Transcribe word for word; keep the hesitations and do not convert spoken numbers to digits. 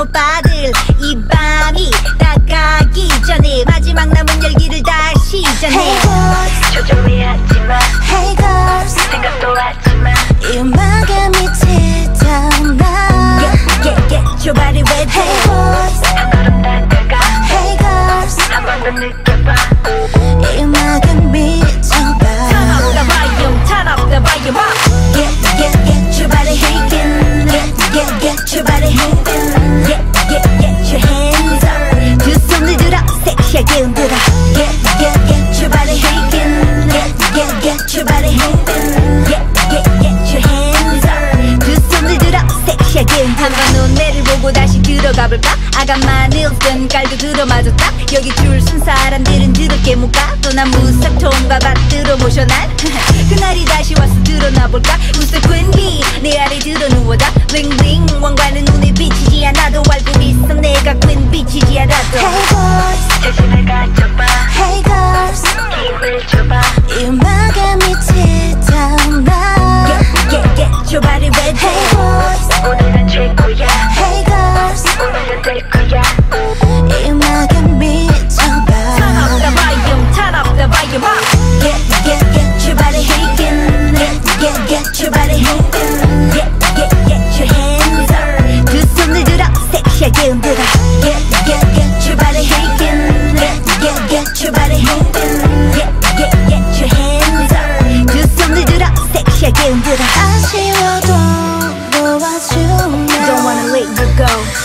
오빠들 이 밤이 다 가기 전에 마지막 남은 열기를 다시 전해. Hey boys 조종이 하지마. Hey girls 생각도 하지마. 이 음악에 미치던 나 Get get get your body wet. Hey boys 한 걸음 다가가. Hey girls 한 번 더 느껴봐. 이 음악에 미쳐봐. Turn up the volume, turn up the volume up. Get get get your body shaking. Get get get your body moving. Get get get your hands up. 두 손을 들어 섹시하게 흔들어. Get get get your body shaking. Get get get your body moving. Get get get your hands up. 두 손을 들어 섹시하게 흔들어. 한번 눈매를 보고 다시 들어가 볼까? 아가만 일든 깔도 들어맞았다. 여기 줄 쓴 사람들은 더럽게 못 가. 또 난 무사통과 밭으로 모셔 난 그날이 다시 와서 드러나 볼까? 우슬 끈기 내 아래 들어 누워다. 링링 왕관은 눈에 비치지 않아도 알고 있어 내가 끈 비치지 않아도. Hey boys 자신을 가져봐. Hey girls 기회를 줘봐. 이 음악에 미치던 나 Get get get your body wet. Hey boys 오늘은 최고야. Hey girls 오늘은 될 거야. 이 음악에 미쳐봐. Turn up the volume, turn up the volume up. Get get get your body shaking. Get get get your body moving. Get get get your hands up. 두 손을 들어 섹시하게 흔들어. Get get get your body shaking. Get get get your body moving. Get get get your hands up. 두 손을 들어 섹시하게 흔들어. 아쉬워도 놓아주면 Don't wanna let you go.